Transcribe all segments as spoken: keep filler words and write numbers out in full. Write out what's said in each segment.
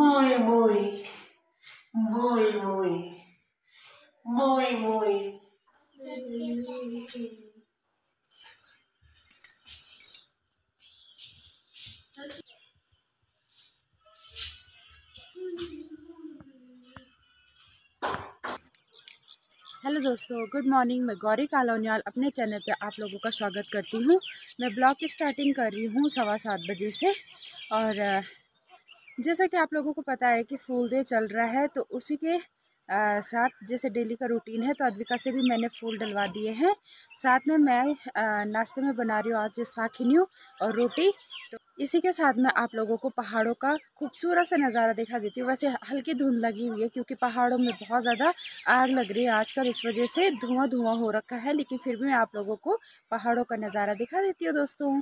Muy, muy, muy, muy, muy, muy. Hello दोस्तों, good morning. मैं गौरी कालोनियाल अपने चैनल पे आप लोगों का स्वागत करती हूँ। मैं ब्लॉग की स्टार्टिंग कर रही हूँ सवा सात बजे से। और जैसा कि आप लोगों को पता है कि फूल डे चल रहा है, तो उसी के आ, साथ जैसे डेली का रूटीन है, तो अद्विका से भी मैंने फूल डलवा दिए हैं। साथ में मैं आ, नाश्ते में बना रही हूँ आज साखिन्यू और रोटी। तो इसी के साथ में आप लोगों को पहाड़ों का खूबसूरत सा नज़ारा दिखा देती हूँ। वैसे हल्की धुंध लगी हुई है क्योंकि पहाड़ों में बहुत ज़्यादा आग लग रही है आजकल, इस वजह से धुआं धुआं हो रखा है, लेकिन फिर भी मैं आप लोगों को पहाड़ों का नज़ारा दिखा देती हूँ दोस्तों।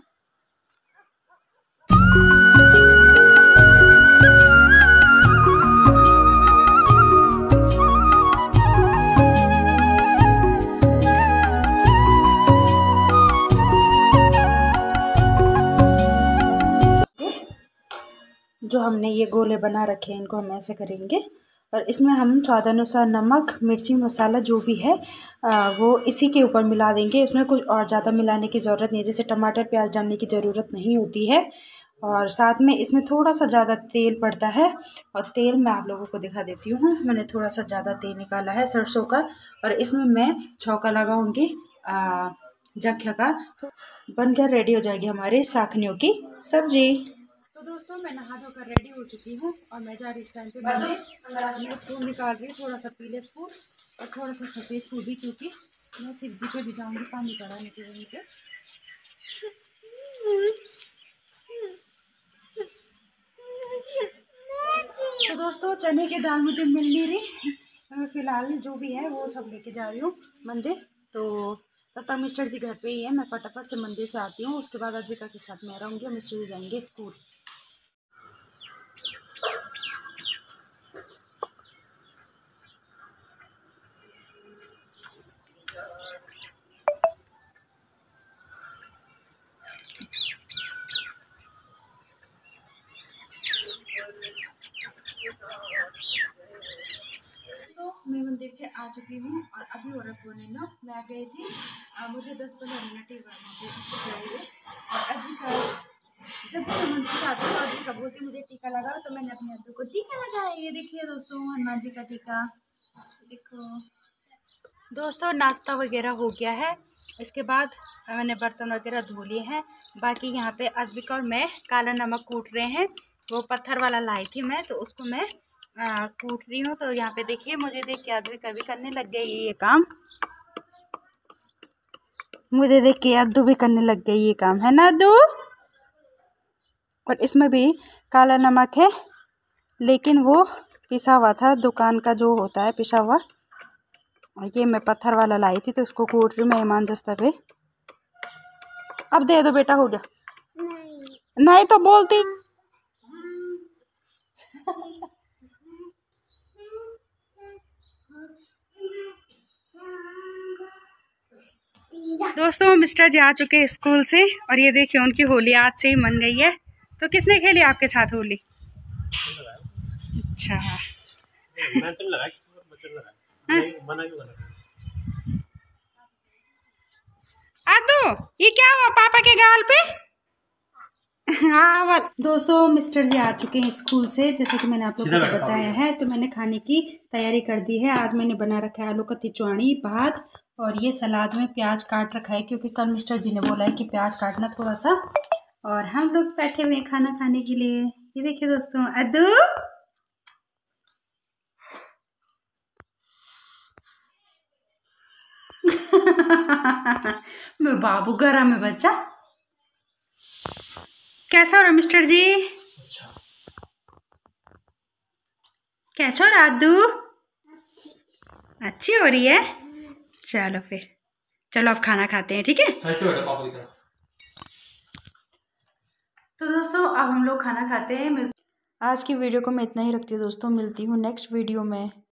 जो हमने ये गोले बना रखे हैं, इनको हम ऐसे करेंगे और इसमें हम स्वाद अनुसार नमक, मिर्ची, मसाला जो भी है आ, वो इसी के ऊपर मिला देंगे। इसमें कुछ और ज़्यादा मिलाने की ज़रूरत नहीं है, जैसे टमाटर प्याज डालने की ज़रूरत नहीं होती है। और साथ में इसमें थोड़ा सा ज़्यादा तेल पड़ता है, और तेल मैं आप लोगों को दिखा देती हूँ। मैंने थोड़ा सा ज़्यादा तेल निकाला है सरसों का, और इसमें मैं छौंका लगाऊँगी जख्या का। बनकर रेडी हो जाएगी हमारी साखनियों की सब्जी। तो दोस्तों, मैं नहा धोकर रेडी हो चुकी हूँ और मैं जा रही इस टाइम पे मंदिर। मैं फूल निकाल रही हूँ, थोड़ा सा पीले फूल और थोड़ा सा सफ़ेद फूल भी, क्योंकि मैं शिव जी पे भी जाऊँगी पानी चढ़ाने के वहीं पे। तो दोस्तों, चने की दाल मुझे मिल नहीं रही, तो मैं फ़िलहाल जो भी है वो सब लेके जा रही हूँ मंदिर। तो तब तक मिस्टर जी घर पे ही है, मैं फटाफट से मंदिर से आती हूँ। उसके बाद अद्विका के साथ मैं रहूँगी और मिस्टर जी जाएंगे स्कूल। तो मैं मंदिर से आ चुकी हूँ और अभी हो रहा पौने नौ। मैं आ गई थी, आ, मुझे दस पंद्रह मिनट ही जाएंगे। और अभी का जब भी मैं मंदिर से आती हूँ, अभी का बोलती मुझे टीका लगाओ, तो मैंने अपने अद्दू को टीका लगाया। ये देखिए दोस्तों, हनुमान जी का टीका। देखो दोस्तों, नाश्ता वगैरह हो गया है। इसके बाद मैंने बर्तन वगैरह धो लिए हैं। बाकी यहाँ पे अद्विका और मैं काला नमक कूट रहे हैं। वो पत्थर वाला लाई थी मैं, तो उसको मैं आ, कूट रही हूँ। तो यहाँ पे देखिए, मुझे देख के अद्विका भी करने लग गई ये काम। मुझे देख के अद्दू भी करने लग गई ये काम, है ना अद्दू? और इसमें भी काला नमक है, लेकिन वो पिसा हुआ था, दुकान का जो होता है पिसा हुआ। ये मैं पत्थर वाला लाई थी, तो इसको कूट रही हूँ मेहमान जस्ता पे। अब दे दो बेटा, हो गया। नहीं, नहीं तो बोलती। दोस्तों, मिस्टर जी आ चुके हैं स्कूल से, और ये देखिए उनकी होली आज से ही मन गई है। तो किसने खेली आपके साथ होली? अच्छा, मैं तो लगा, आदू, ये क्या हुआ पापा के गाल पे? हाँ दोस्तों, मिस्टर जी आ चुके हैं स्कूल से, जैसे कि मैंने आप लोगों को बताया है। तो मैंने खाने की तैयारी कर दी है। आज मैंने बना रखा है आलू का तिचवानी, भात, और ये सलाद में प्याज काट रखा है, क्योंकि कल मिस्टर जी ने बोला है कि प्याज काटना थोड़ा सा। और हम लोग बैठे हुए हैं खाना खाने के लिए। ये देखिए दोस्तों, अद्दू मैं बाबू गरम है बच्चा। कैसा हो रहा मिस्टर जी? कैसा हो रहा अद्दू? अच्छी हो रही है। चलो फिर, चलो अब खाना खाते हैं, ठीक है? तो दोस्तों, अब हम लोग खाना खाते हैं। आज की वीडियो को मैं इतना ही रखती हूँ दोस्तों, मिलती हूँ नेक्स्ट वीडियो में।